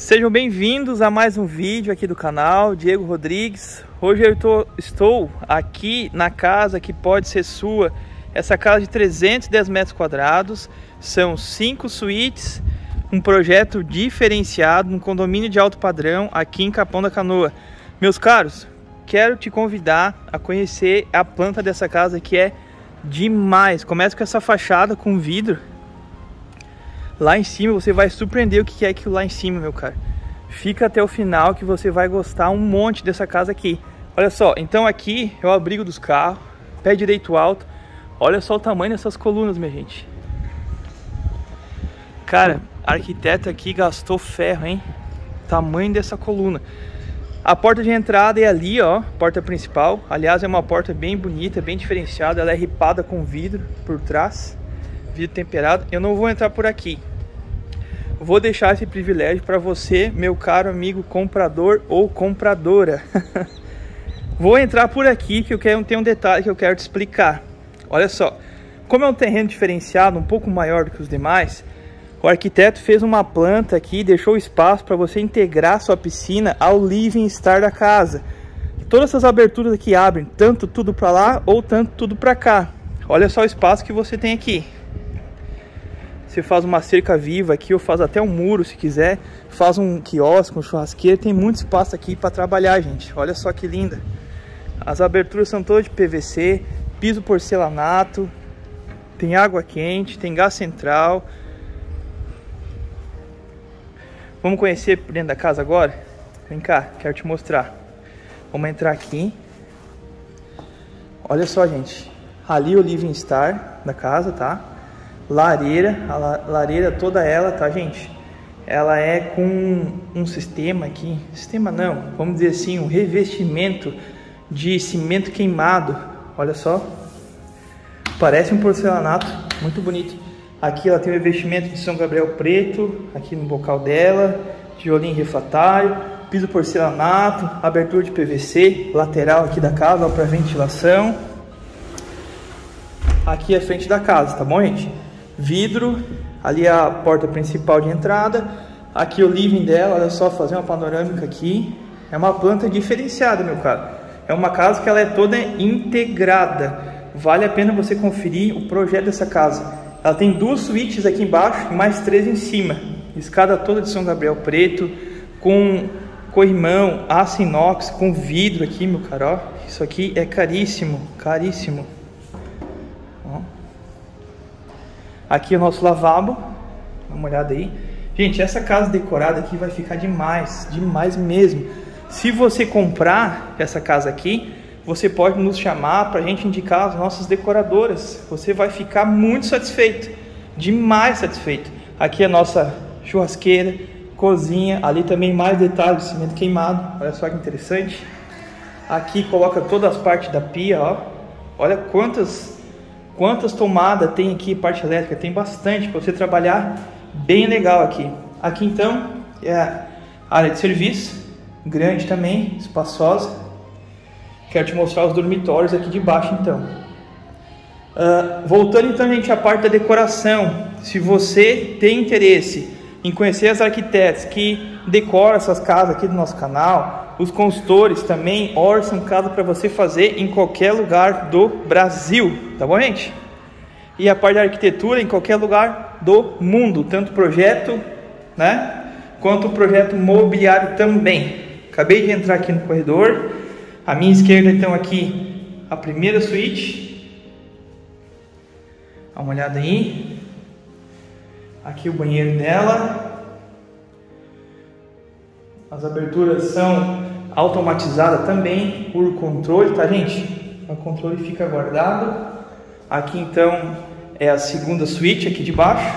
Sejam bem-vindos a mais um vídeo aqui do canal, Diego Rodrigues. Hoje eu estou aqui na casa que pode ser sua. Essa casa de 310 metros quadrados, são 5 suítes, um projeto diferenciado, um condomínio de alto padrão aqui em Capão da Canoa. Meus caros, quero te convidar a conhecer a planta dessa casa que é demais. Começa com essa fachada com vidro. Lá em cima você vai surpreender o que é aquilo lá em cima, meu cara. Fica até o final que você vai gostar um monte dessa casa aqui. Olha só, então aqui é o abrigo dos carros, pé direito alto. Olha só o tamanho dessas colunas, minha gente. Cara, arquiteto aqui gastou ferro, hein? Tamanho dessa coluna. A porta de entrada é ali, ó, porta principal. Aliás, é uma porta bem bonita, bem diferenciada. Ela é ripada com vidro por trás. Vidro temperado. Eu não vou entrar por aqui. Vou deixar esse privilégio para você, meu caro amigo comprador ou compradora. Vou entrar por aqui que tem um detalhe que eu quero te explicar. Olha só, como é um terreno diferenciado, um pouco maior do que os demais, o arquiteto fez uma planta aqui, deixou espaço para você integrar sua piscina ao living star da casa. Todas essas aberturas aqui abrem, tanto tudo para lá ou tanto tudo para cá. Olha só o espaço que você tem aqui. Você faz uma cerca viva aqui, ou faz até um muro se quiser. Faz um quiosque, um churrasqueiro. Tem muito espaço aqui para trabalhar, gente. Olha só que linda. As aberturas são todas de PVC, piso porcelanato. Tem água quente, tem gás central. Vamos conhecer por dentro da casa agora? Vem cá, quero te mostrar. Vamos entrar aqui. Olha só, gente. Ali o living star da casa, tá? Lareira, a lareira toda ela, tá, gente? Ela é com um sistema aqui, sistema não, vamos dizer assim, um revestimento de cimento queimado. Olha só, parece um porcelanato, muito bonito. Aqui ela tem o revestimento de São Gabriel preto, aqui no bocal dela, tijolinho refratário, piso porcelanato, abertura de PVC, lateral aqui da casa, para ventilação. Aqui é a frente da casa, tá bom, gente? Vidro, ali é a porta principal de entrada. Aqui o living dela, olha só, fazer uma panorâmica aqui. É uma planta diferenciada, meu caro. É uma casa que ela é toda integrada. Vale a pena você conferir o projeto dessa casa. Ela tem 2 suítes aqui embaixo e mais 3 em cima. Escada toda de São Gabriel preto, com corrimão, aço inox, com vidro aqui, meu caro. Ó, isso aqui é caríssimo, caríssimo. Aqui é o nosso lavabo, dá uma olhada aí. Gente, essa casa decorada aqui vai ficar demais, demais mesmo. Se você comprar essa casa aqui, você pode nos chamar para a gente indicar as nossas decoradoras. Você vai ficar muito satisfeito, demais satisfeito. Aqui é a nossa churrasqueira, cozinha, ali também mais detalhes de cimento queimado. Olha só que interessante. Aqui coloca todas as partes da pia, ó. Olha quantas tomadas tem aqui, parte elétrica, tem bastante para você trabalhar, bem legal aqui. Aqui então é a área de serviço, grande também, espaçosa. Quero te mostrar os dormitórios aqui de baixo então. Voltando então, gente, à parte da decoração. Se você tem interesse em conhecer as arquitetas que decoram essas casas aqui do nosso canal, os consultores também orçam casa para você fazer em qualquer lugar do Brasil, tá bom, gente? E a parte da arquitetura em qualquer lugar do mundo, tanto projeto, né, quanto o projeto mobiliário também. Acabei de entrar aqui no corredor. À minha esquerda então aqui a primeira suíte. Dá uma olhada aí. Aqui o banheiro dela. As aberturas são automatizadas também por controle, tá, gente? O controle fica guardado. Aqui então é a segunda suíte aqui de baixo.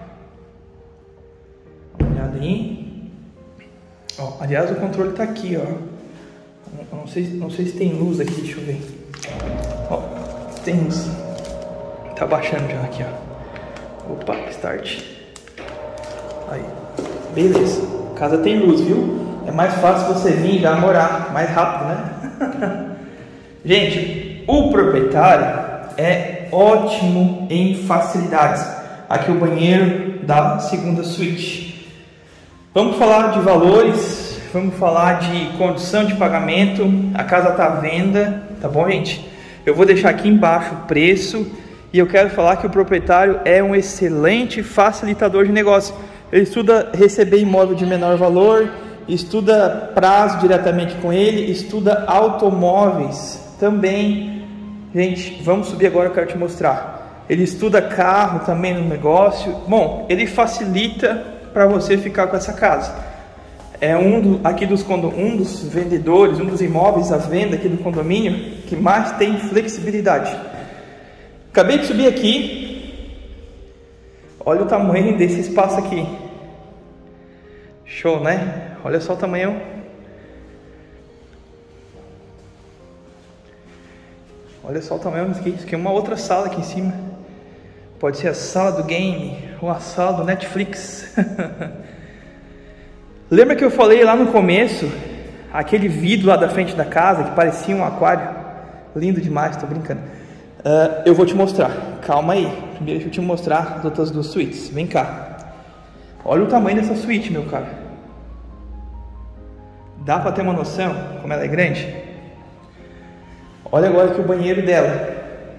Dá uma olhada aí. Ó, aliás, o controle tá aqui, ó. Não sei se tem luz aqui, deixa eu ver. Ó, tem luz. Tá baixando já aqui, ó. Opa, start. Aí, beleza. A casa tem luz, viu? É mais fácil você vir já morar mais rápido, né? Gente, o proprietário é ótimo em facilidades. Aqui o banheiro da segunda suíte. Vamos falar de valores, vamos falar de condição de pagamento. A casa está à venda, tá bom, gente? Eu vou deixar aqui embaixo o preço e eu quero falar que o proprietário é um excelente facilitador de negócio. Ele estuda receber imóvel de menor valor, estuda prazo diretamente com ele, estuda automóveis também. Gente, vamos subir agora, eu quero te mostrar. Ele estuda carro também no negócio. Bom, ele facilita para você ficar com essa casa. É um dos vendedores, um dos imóveis à venda aqui do condomínio que mais tem flexibilidade. Acabei de subir aqui. Olha o tamanho desse espaço aqui. Show, né? Olha só o tamanho. Olha só o tamanho disso aqui. Isso aqui é uma outra sala aqui em cima. Pode ser a sala do game ou a sala do Netflix. Lembra que eu falei lá no começo, aquele vidro lá da frente da casa que parecia um aquário? Lindo demais, tô brincando. Eu vou te mostrar, calma aí. Primeiro deixa eu te mostrar as outras duas suítes. Vem cá. Olha o tamanho dessa suíte, meu cara. Dá pra ter uma noção como ela é grande? Olha agora aqui o banheiro dela.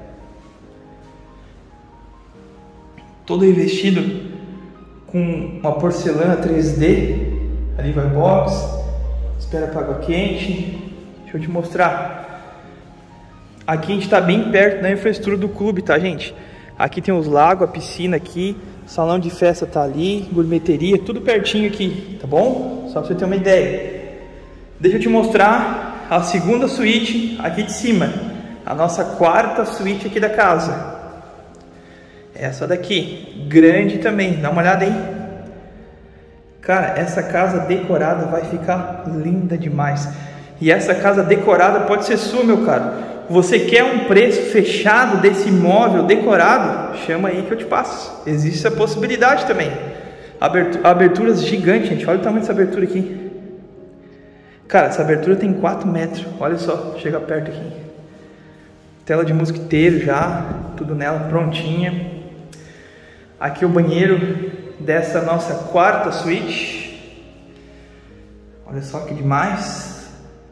Todo revestido com uma porcelana 3D. Ali vai box. Espera para água quente. Deixa eu te mostrar. Aqui a gente está bem perto da infraestrutura do clube, tá, gente? Aqui tem os lagos, a piscina aqui. Salão de festa tá ali. Gourmeteria, tudo pertinho aqui, tá bom? Só para você ter uma ideia. Deixa eu te mostrar a segunda suíte aqui de cima. A nossa quarta suíte aqui da casa. Essa daqui, grande também, dá uma olhada aí. Cara, essa casa decorada vai ficar linda demais. E essa casa decorada pode ser sua, meu caro. Você quer um preço fechado desse imóvel decorado? Chama aí que eu te passo. Existe essa possibilidade também. Aberturas gigantes, gente. Olha o tamanho dessa abertura aqui. Cara, essa abertura tem 4 metros. Olha só, chega perto aqui. Tela de mosquiteiro já, tudo nela prontinha. Aqui o banheiro dessa nossa quarta suíte. Olha só que demais.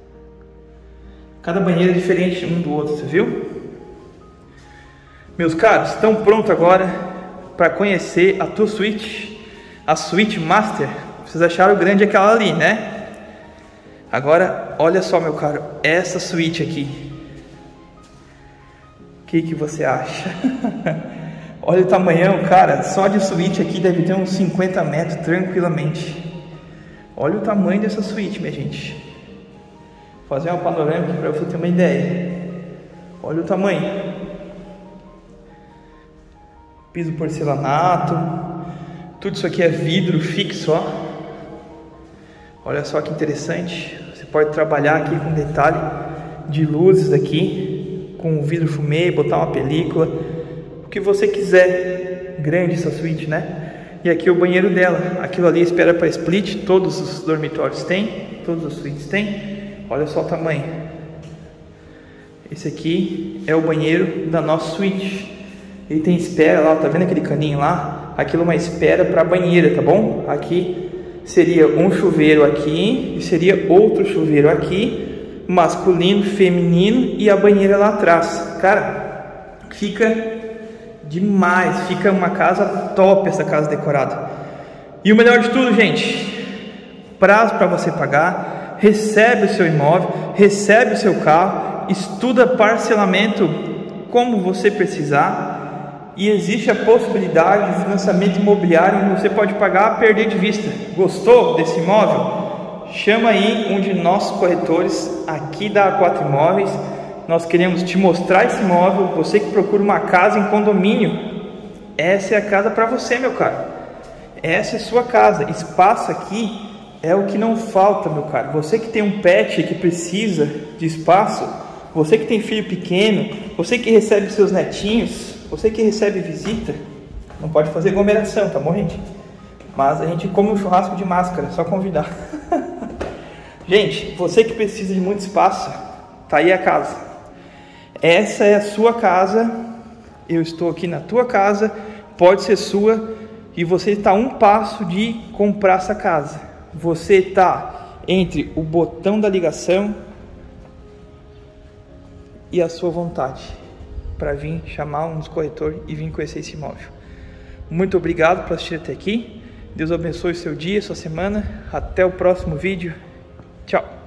Cada banheiro é diferente um do outro, você viu? Meus caros, estão prontos agora para conhecer a tua suíte, a suíte master. Vocês acharam grande aquela ali, né? Agora, olha só, meu caro, essa suíte aqui. O que você acha? Olha o tamanhão, cara, só de suíte aqui deve ter uns 50 metros tranquilamente. Olha o tamanho dessa suíte, minha gente. Vou fazer uma panorâmica para você ter uma ideia. Olha o tamanho. Piso porcelanato. Tudo isso aqui é vidro fixo, ó. Olha só que interessante. Você pode trabalhar aqui com detalhe de luzes aqui, com vidro fumê, botar uma película. O que você quiser. Grande essa suíte, né? E aqui é o banheiro dela. Aquilo ali espera para split. Todos os dormitórios têm, todas as suítes têm. Olha só o tamanho. Esse aqui é o banheiro da nossa suíte. Ele tem espera lá, tá vendo aquele caninho lá? Aquilo é uma espera para banheira, tá bom? Aqui seria um chuveiro aqui e seria outro chuveiro aqui, masculino, feminino, e a banheira lá atrás. Cara, fica demais, fica uma casa top essa casa decorada. E o melhor de tudo, gente, prazo para você pagar, recebe o seu imóvel, recebe o seu carro, estuda parcelamento como você precisar, e existe a possibilidade de financiamento imobiliário onde você pode pagar a perder de vista. Gostou desse imóvel? Chama aí um de nossos corretores aqui da A4 Imóveis. Nós queremos te mostrar esse imóvel. Você que procura uma casa em condomínio, essa é a casa para você, meu caro. Essa é a sua casa. Espaço aqui é o que não falta, meu caro. Você que tem um pet que precisa de espaço, você que tem filho pequeno, você que recebe seus netinhos, você que recebe visita, não pode fazer aglomeração, tá bom, gente? Mas a gente come um churrasco de máscara, só convidar. Gente, você que precisa de muito espaço, tá aí a casa. Essa é a sua casa, eu estou aqui na tua casa, pode ser sua, e você está a um passo de comprar essa casa. você tá entre o botão da ligação e a sua vontade para vir chamar um dos corretores e vir conhecer esse imóvel. Muito obrigado por assistir até aqui. Deus abençoe o seu dia, sua semana. Até o próximo vídeo. Tchau.